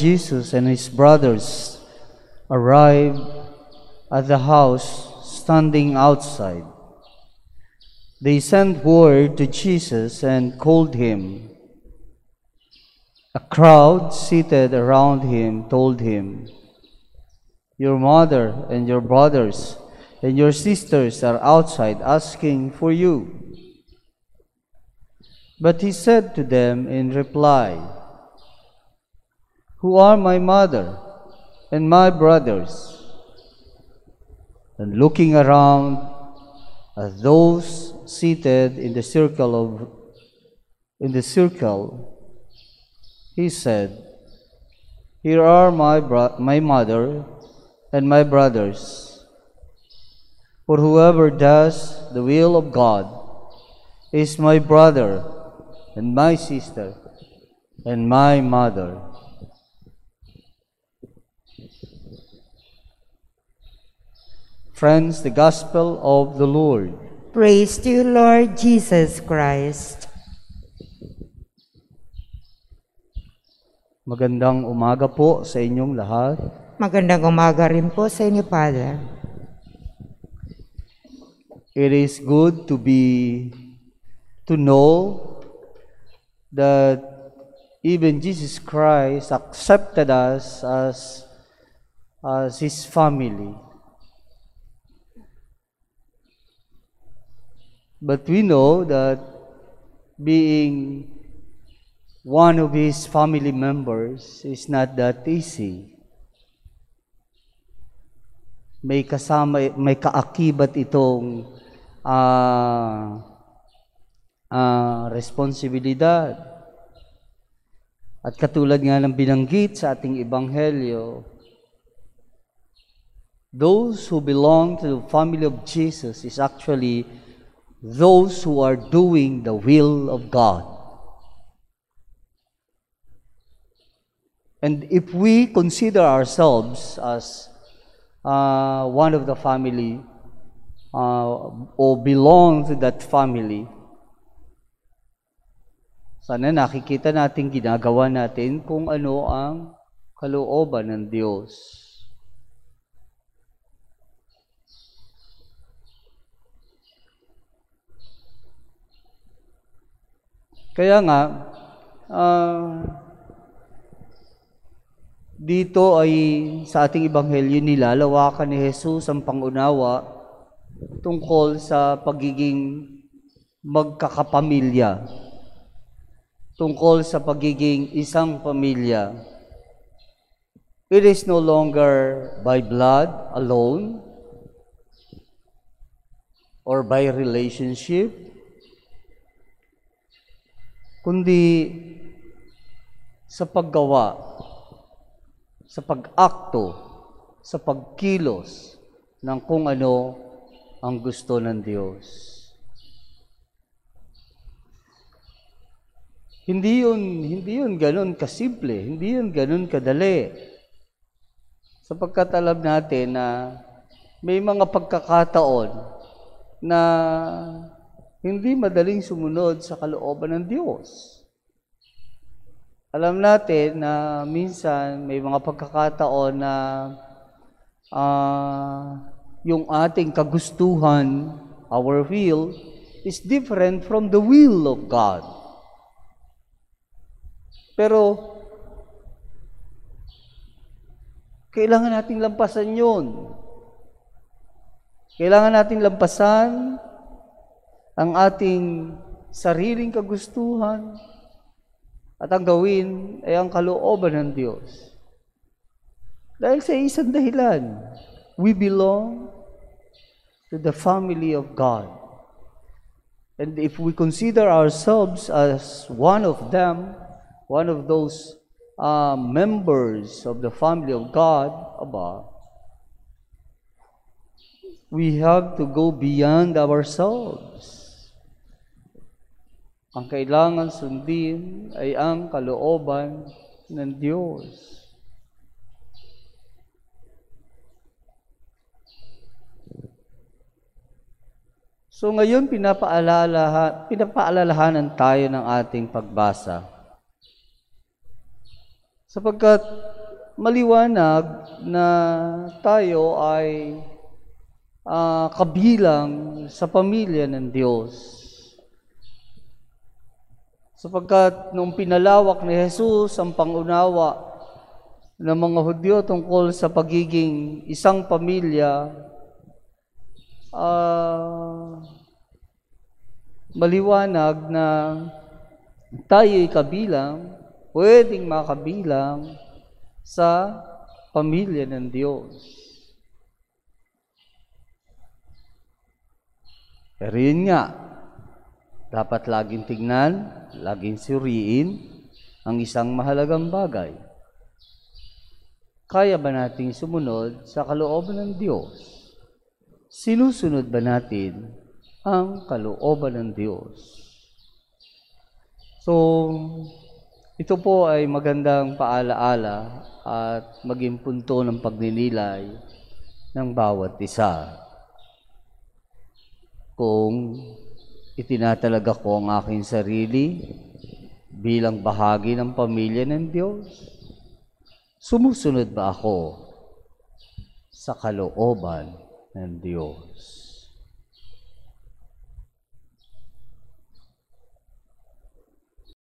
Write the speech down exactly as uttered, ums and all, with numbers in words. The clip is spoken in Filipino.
Jesus and his brothers arrived at the house standing outside, they sent word to Jesus and called him. A crowd seated around him told him, "Your mother and your brothers and your sisters are outside asking for you." But he said to them in reply, "Who are my mother and my brothers?" And looking around at those seated in the circle of in the circle, he said, "Here are my bro- my mother and my brothers. For whoever does the will of God is my brother and my sister and my mother." Friends, the Gospel of the Lord. Praise to you, Lord Jesus Christ. Magandang umaga po sa inyong lahat. Magandang umaga rin po sa inyo, Father. It is good to be, to know that even Jesus Christ accepted us as, as His family. But we know that being one of His family members is not that easy. May kasama, may kaakibat itong uh, uh, responsibilidad. At katulad nga ng binanggit sa ating Ebanghelyo, those who belong to the family of Jesus is actually those who are doing the will of God. And if we consider ourselves as uh, one of the family uh, or belong to that family, sana nakikita natin, ginagawa natin kung ano ang kalooban ng Diyos. Kaya nga, uh, dito ay sa ating Ebanghelyo nilalawakan ni Jesus ang pangunawa tungkol sa pagiging magkakapamilya, tungkol sa pagiging isang pamilya. It is no longer by blood alone or by relationship, kundi sa paggawa, sa pag-akto, sa pagkilos ng kung ano ang gusto ng Diyos. Hindi yun, hindi yun ganun kasimple, hindi yun ganun kadali. Sapagkat alam natin na may mga pagkakataon na hindi madaling sumunod sa kalooban ng Diyos. Alam natin na minsan may mga pagkakataon na uh, yung ating kagustuhan, our will, is different from the will of God. Pero kailangan nating lampasan yun. Kailangan nating lampasan ang ating sariling kagustuhan at ang gawin ay ang kalooban ng Diyos. Dahil sa isang dahilan, we belong to the family of God. And if we consider ourselves as one of them, one of those uh, members of the family of God, aba, we have to go beyond ourselves. Ang kailangan sundin ay ang kalooban ng Diyos. So ngayon, pinapaalala, pinapaalalahanan tayo ng ating pagbasa. Sapagkat maliwanag na tayo ay uh, kabilang sa pamilya ng Diyos. Sapagkat nung pinalawak ni Jesus ang pangunawa ng mga Hudyo tungkol sa pagiging isang pamilya, uh, maliwanag na tayo'y kabilang, pwedeng makabilang sa pamilya ng Diyos. Pero yun nga, dapat laging tignan, laging suriin ang isang mahalagang bagay. Kaya ba nating sumunod sa kalooban ng Diyos? Sinusunod ba natin ang kalooban ng Diyos? So, ito po ay magandang paalaala at maging punto ng pagninilay ng bawat isa. Kung itinatalaga ko ang aking sarili bilang bahagi ng pamilya ng Diyos, sumusunod ba ako sa kalooban ng Diyos?